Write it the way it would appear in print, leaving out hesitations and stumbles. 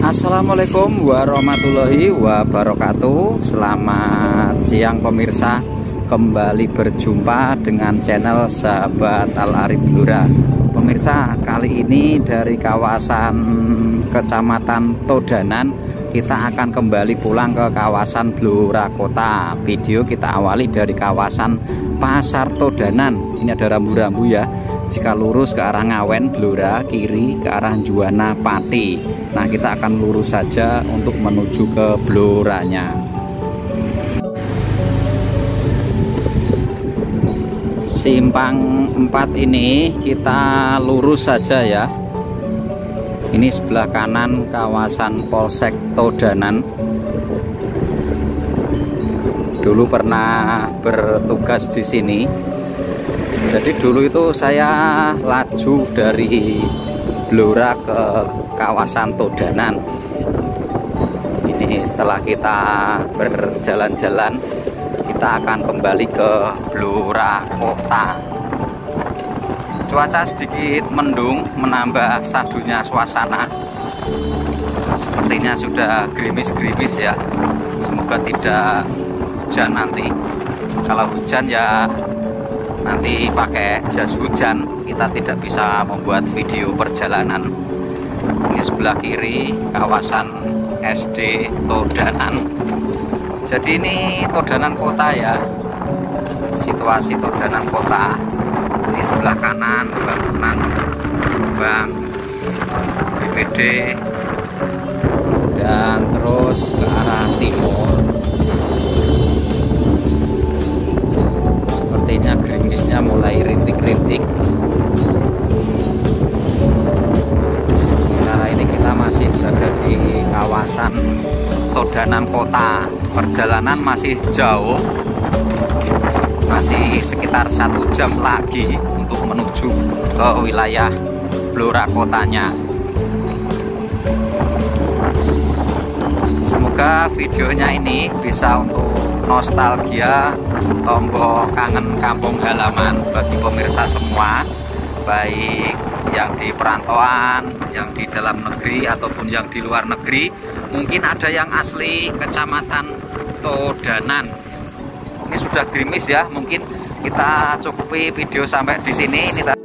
Assalamualaikum warahmatullahi wabarakatuh. Selamat siang pemirsa. Kembali berjumpa dengan channel Sahabat Al Arif Blora. Pemirsa, kali ini dari kawasan Kecamatan Todanan kita akan kembali pulang ke kawasan Blora Kota. Video kita awali dari kawasan Pasar Todanan. Ini ada rambu-rambu ya. Jika lurus ke arah Ngawen Blora, kiri ke arah Juwana Pati. Nah, kita akan lurus saja untuk menuju ke Bloranya. Simpang 4 ini kita lurus saja ya. Ini sebelah kanan kawasan Polsek Todanan. Dulu pernah bertugas di sini. Jadi dulu itu saya laju dari Blora ke kawasan Todanan. Ini setelah kita berjalan-jalan, kita akan kembali ke Blora Kota. Cuaca sedikit mendung, menambah sadunya suasana. Sepertinya sudah gerimis-gerimis ya. Semoga tidak hujan nanti. Kalau hujan ya nanti pakai jas hujan, kita tidak bisa membuat video perjalanan. Ini sebelah kiri kawasan SD Todanan. Jadi ini Todanan Kota ya, situasi Todanan Kota. Ini sebelah kanan bangunan Bank BPD dan terus ke arah timur. Sepertinya gerimisnya mulai rintik-rintik. Sementara ini kita masih berada di kawasan Todanan Kota. Perjalanan masih jauh, masih sekitar 1 jam lagi untuk menuju ke wilayah Blora Kotanya. Semoga videonya ini bisa untuk nostalgia, tombol kangen kampung halaman bagi pemirsa semua, baik yang di perantauan, yang di dalam negeri ataupun yang di luar negeri. Mungkin ada yang asli Kecamatan Todanan. Ini sudah gerimis ya, mungkin kita cukupi video sampai di sini. Ini